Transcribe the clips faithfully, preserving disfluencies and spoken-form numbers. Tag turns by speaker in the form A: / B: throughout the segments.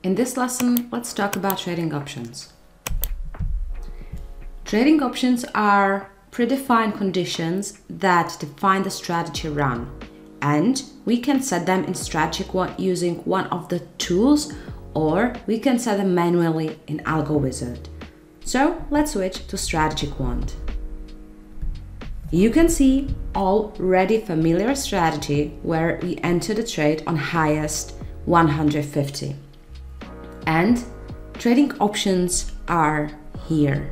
A: In this lesson, let's talk about trading options. Trading options are predefined conditions that define the strategy run, and we can set them in Strategy Quant using one of the tools, or we can set them manually in AlgoWizard. So let's switch to Strategy Quant. You can see already familiar strategy where we enter the trade on highest one hundred fifty. And trading options are here.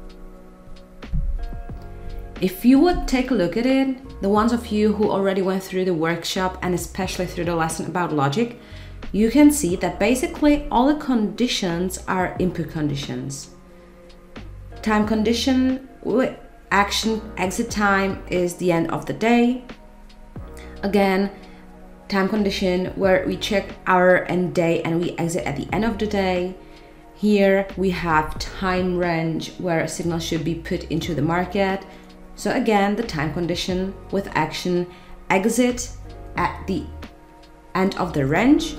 A: If you would take a look at it, the ones of you who already went through the workshop and especially through the lesson about logic, you can see that basically all the conditions are input conditions. Time condition with action exit time is the end of the day. Again, time condition where we check hour and day and we exit at the end of the day. Here we have time range where a signal should be put into the market. So again, the time condition with action exit at the end of the range.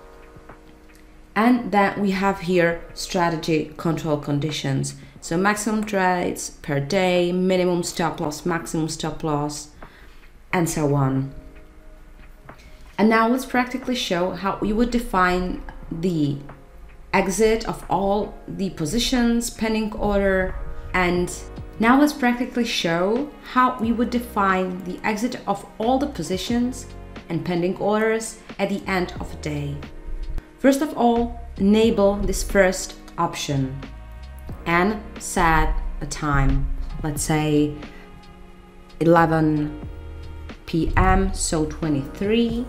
A: And then we have here strategy control conditions. So maximum trades per day, minimum stop loss, maximum stop loss, and so on. And now let's practically show how we would define the exit of all the positions, pending order, and now let's practically show how we would define the exit of all the positions and pending orders at the end of a day. First of all, enable this first option and set a time. Let's say eleven p m, so twenty-three.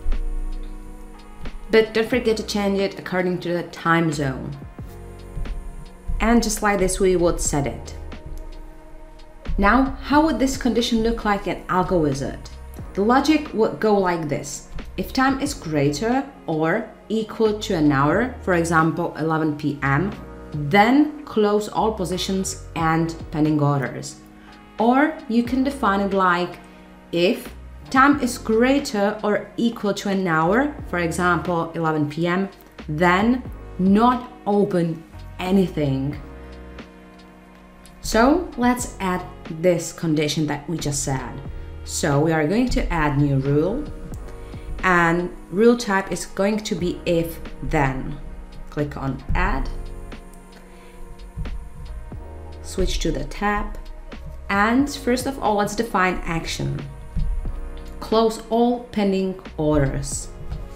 A: But don't forget to change it according to the time zone. And just like this, we would set it. Now, how would this condition look like in AlgoWizard? The logic would go like this. If time is greater or equal to an hour, for example, eleven p m, then close all positions and pending orders. Or you can define it like if time is greater or equal to an hour, for example, eleven p m, then not open anything. So let's add this condition that we just said. So we are going to add new rule, and rule type is going to be if then. Click on add, switch to the tab, and first of all, let's define action. Close all pending orders.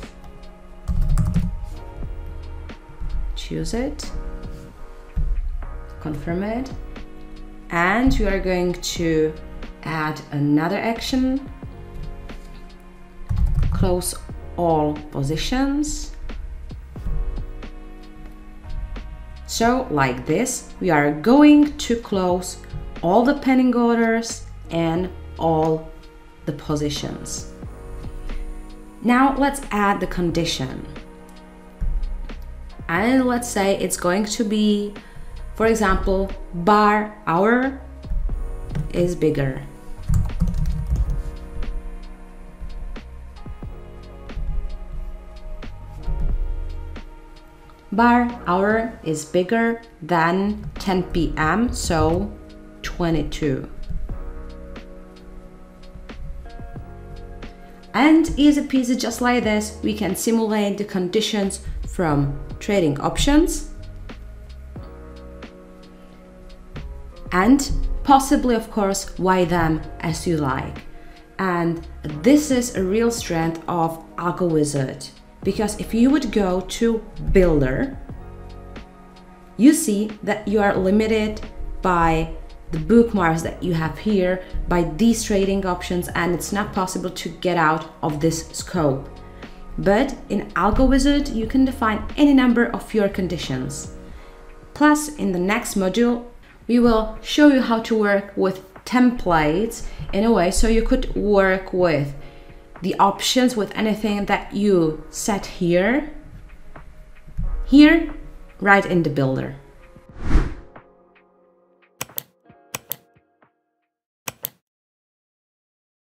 A: Choose it, confirm it, and we are going to add another action. Close all positions. So like this, we are going to close all the pending orders and all the positions. Now let's add the condition. And let's say it's going to be, for example, bar hour is bigger. Bar hour is bigger than ten p m, so twenty-two. And easy peasy, just like this, we can simulate the conditions from trading options and possibly, of course, weigh them as you like. And this is a real strength of AlgoWizard, because if you would go to Builder, you see that you are limited by the bookmarks that you have here, by these trading options, and it's not possible to get out of this scope. But in AlgoWizard, you can define any number of your conditions. Plus, in the next module, we will show you how to work with templates in a way so you could work with the options with anything that you set here, here, right in the Builder.